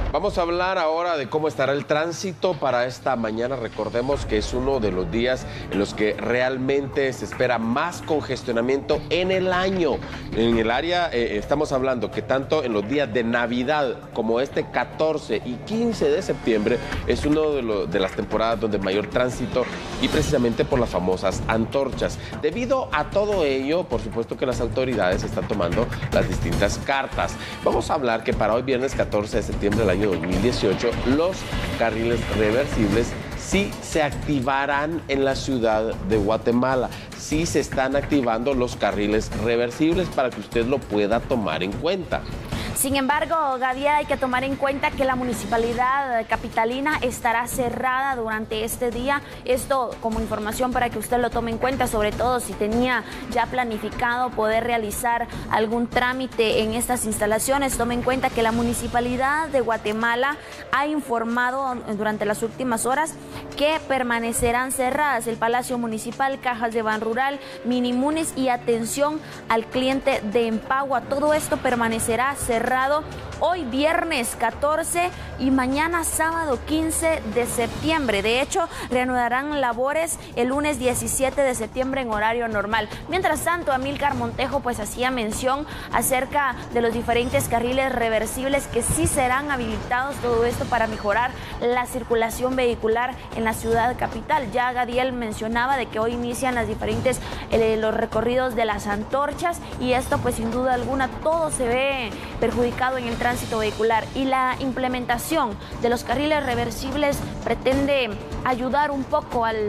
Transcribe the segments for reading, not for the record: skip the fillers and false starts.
Vamos a hablar ahora de cómo estará el tránsito para esta mañana. Recordemos que es uno de los días en los que realmente se espera más congestionamiento en el año. En el área estamos hablando que tanto en los días de Navidad como este 14 y 15 de septiembre es uno de las temporadas donde mayor tránsito, y precisamente por las famosas antorchas. Debido a todo ello, por supuesto que las autoridades están tomando las distintas cartas. Vamos a hablar que para hoy viernes 14 de septiembre del año 2018, los carriles reversibles sí se activarán en la ciudad de Guatemala. Sí se están activando los carriles reversibles para que usted lo pueda tomar en cuenta. Sin embargo, Gadiel, hay que tomar en cuenta que la municipalidad capitalina estará cerrada durante este día. Esto como información para que usted lo tome en cuenta, sobre todo si tenía ya planificado poder realizar algún trámite en estas instalaciones. Tome en cuenta que la municipalidad de Guatemala ha informado durante las últimas horas que permanecerán cerradas el Palacio Municipal, Cajas de Banrural, Minimunis y atención al cliente de Empagua. Todo esto permanecerá cerrado hoy viernes 14 y mañana sábado 15 de septiembre. De hecho, reanudarán labores el lunes 17 de septiembre en horario normal. Mientras tanto, Amílcar Montejo pues hacía mención acerca de los diferentes carriles reversibles que sí serán habilitados, todo esto para mejorar la circulación vehicular en la ciudad capital. Ya Gadiel mencionaba de que hoy inician las diferentes los recorridos de las antorchas, y esto pues sin duda alguna todo se ve perjudicado en el tránsito vehicular, y la implementación de los carriles reversibles pretende ayudar un poco al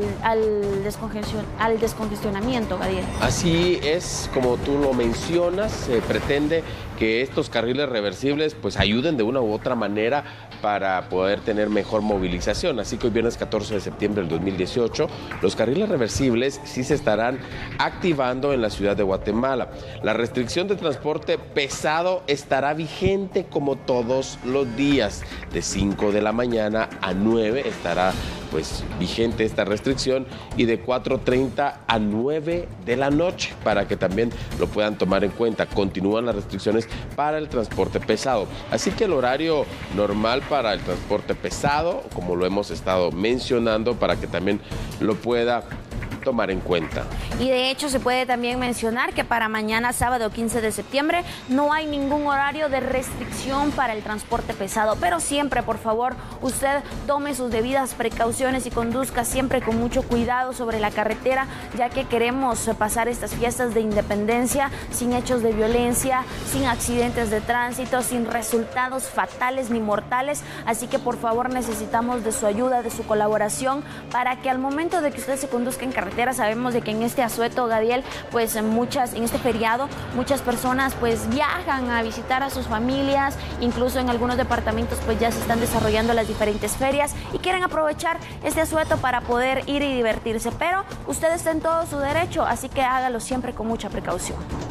descongestionamiento, Gadiel. Así es, como tú lo mencionas, se pretende que estos carriles reversibles pues ayuden de una u otra manera para poder tener mejor movilización. Así que hoy viernes 14 de septiembre del 2018, los carriles reversibles sí se estarán activando en la ciudad de Guatemala. La restricción de transporte pesado estará vigente como todos los días. De 5 de la mañana a 9 estará pues vigente esta restricción, y de 4:30 a 9 de la noche, para que también lo puedan tomar en cuenta. Continúan las restricciones para el transporte pesado. Así que el horario normal para el transporte pesado, como lo hemos estado mencionando, para que también lo pueda tomar en cuenta. Y de hecho se puede también mencionar que para mañana sábado 15 de septiembre no hay ningún horario de restricción para el transporte pesado, pero siempre, por favor, usted tome sus debidas precauciones y conduzca siempre con mucho cuidado sobre la carretera, ya que queremos pasar estas fiestas de independencia sin hechos de violencia, sin accidentes de tránsito, sin resultados fatales ni mortales. Así que por favor necesitamos de su ayuda, de su colaboración, para que al momento de que usted se conduzca en carretera, sabemos de que en este asueto, Gadiel, pues en este feriado, muchas personas pues viajan a visitar a sus familias, incluso en algunos departamentos pues ya se están desarrollando las diferentes ferias y quieren aprovechar este asueto para poder ir y divertirse, pero usted está en todo su derecho, así que hágalo siempre con mucha precaución.